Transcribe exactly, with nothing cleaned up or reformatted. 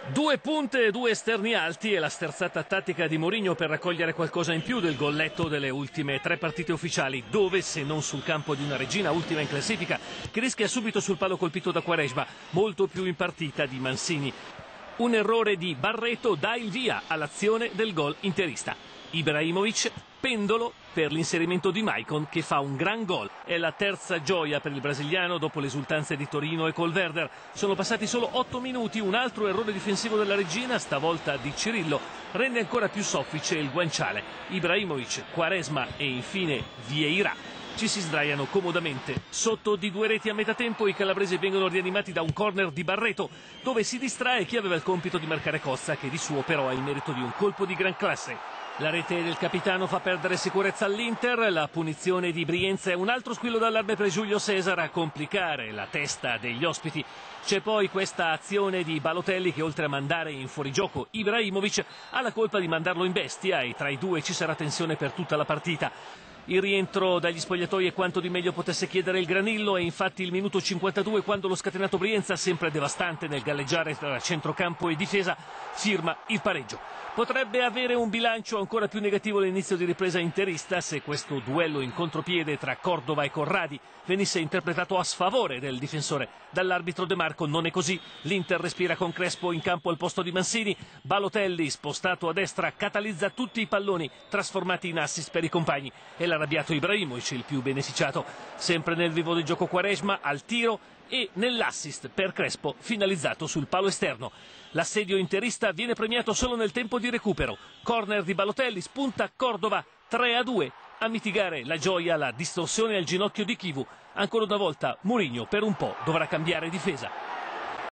Due punte e due esterni alti e la sterzata tattica di Mourinho per raccogliere qualcosa in più del golletto delle ultime tre partite ufficiali, dove, se non sul campo di una regina ultima in classifica, che rischia subito sul palo colpito da Quaresma, molto più in partita di Mancini. Un errore di Barreto dà il via all'azione del gol interista. Ibrahimovic, pendolo per l'inserimento di Maicon, che fa un gran gol. È la terza gioia per il brasiliano dopo le esultanze di Torino e Colverder. Sono passati solo otto minuti, un altro errore difensivo della regina, stavolta di Cirillo, rende ancora più soffice il guanciale. Ibrahimovic, Quaresma e infine Vieira ci si sdraiano comodamente. Sotto di due reti a metà tempo i calabresi vengono rianimati da un corner di Barreto, dove si distrae chi aveva il compito di marcare Cozza, che di suo però ha il merito di un colpo di gran classe. La rete del capitano fa perdere sicurezza all'Inter, la punizione di Brienza è un altro squillo d'allarme per Giulio Cesar a complicare la testa degli ospiti. C'è poi questa azione di Balotelli che, oltre a mandare in fuorigioco Ibrahimovic, ha la colpa di mandarlo in bestia e tra i due ci sarà tensione per tutta la partita. Il rientro dagli spogliatoi è quanto di meglio potesse chiedere il Granillo e infatti il minuto cinquantadue, quando lo scatenato Brienza, sempre devastante nel galleggiare tra centrocampo e difesa, firma il pareggio. Potrebbe avere un bilancio ancora più negativo l'inizio di ripresa interista se questo duello in contropiede tra Cordova e Corradi venisse interpretato a sfavore del difensore. Dall'arbitro De Marco non è così. L'Inter respira con Crespo in campo al posto di Mancini. Balotelli, spostato a destra, catalizza tutti i palloni trasformati in assist per i compagni. E l'arrabbiato Ibrahimovic il più beneficiato. Sempre nel vivo del gioco Quaresma al tiro e nell'assist per Crespo finalizzato sul palo esterno. L'assedio interista viene premiato solo nel tempo di recupero. Corner di Balotelli, spunta Cordova, tre a due. A mitigare la gioia la distorsione al ginocchio di Chivu. Ancora una volta Mourinho per un po' dovrà cambiare difesa.